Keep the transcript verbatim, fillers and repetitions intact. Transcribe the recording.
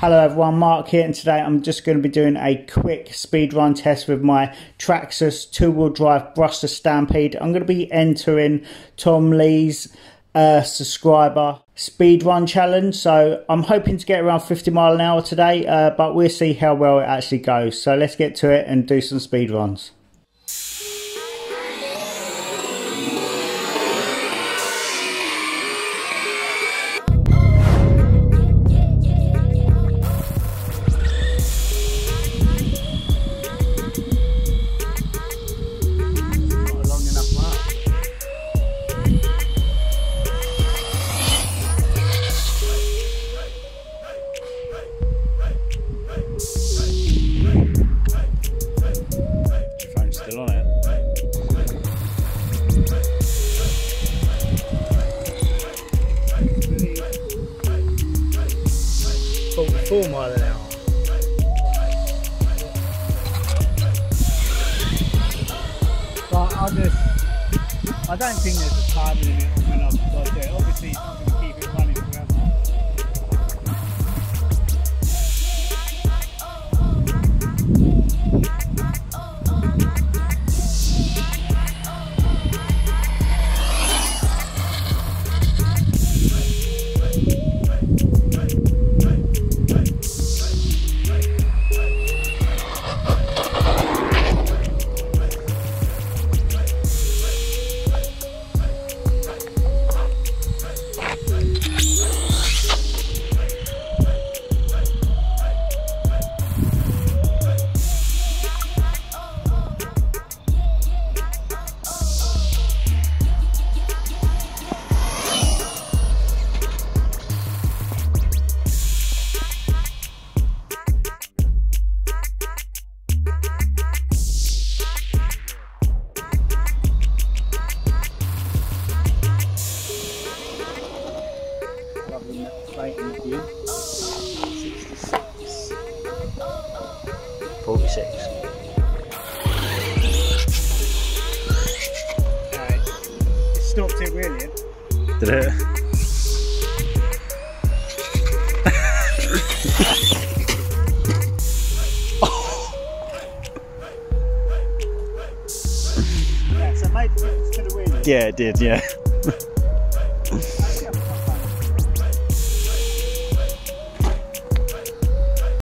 Hello everyone, Mark here, and today I'm just going to be doing a quick speed run test with my Traxxas two-wheel drive Brushless Stampede. I'm going to be entering Tomley's uh, subscriber speed run challenge, so I'm hoping to get around fifty mile an hour today, uh, but we'll see how well it actually goes. So let's get to it and do some speed runs. Still on it. forty-four mile an hour. But I just, I don't think there's a time limit on when I've got to do it. Obviously, it's not going to keep it running forever. forty-six. Okay. It stopped it really. Did it? Yeah, so it made the difference to the wheel. Yeah, it did, yeah.